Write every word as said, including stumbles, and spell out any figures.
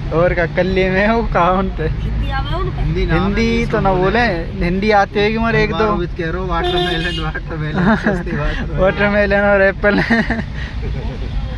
और का कल्ले में वो काउंट हिंदी हिंदी तो ना बोले, हिंदी आती है कि मर एक दो वाटरमेलन वाटरमेलन वाटरमेलन और एप्पल